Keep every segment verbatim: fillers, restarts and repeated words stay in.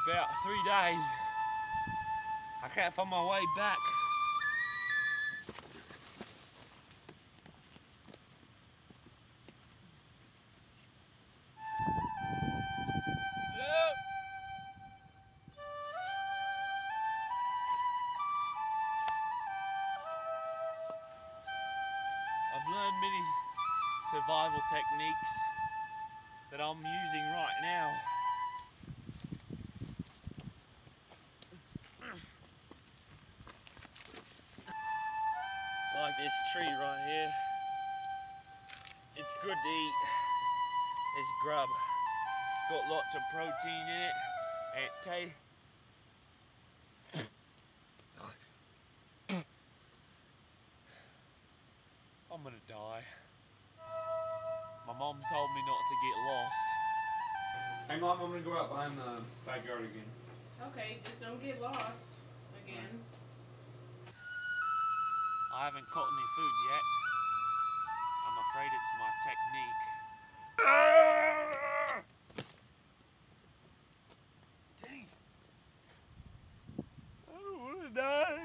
about three days. I can't find my way back. Hello? I've learned many survival techniques that I'm using right now. Like this tree right here. It's good to eat. It's grub. It's got lots of protein in it. And it tastes. I'm gonna die. My mom told me not to get lost. Hey Mom, I'm gonna go out behind the backyard again. Okay, just don't get lost again. I haven't caught any food yet. I'm afraid it's my technique. Dang. I don't want to die.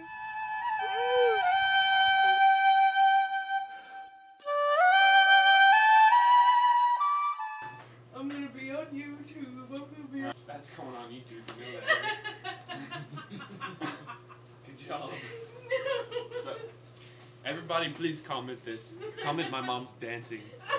I'm gonna be on YouTube. I'm gonna be on... That's going on YouTube, you know that, right? Good job. So, everybody please comment this. Comment my mom's dancing.